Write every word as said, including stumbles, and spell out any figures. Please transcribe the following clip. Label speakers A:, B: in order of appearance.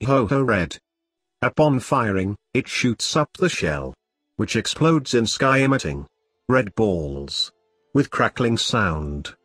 A: Hoho red. Upon firing, it shoots up the shell, which explodes in sky emitting red balls with crackling sound.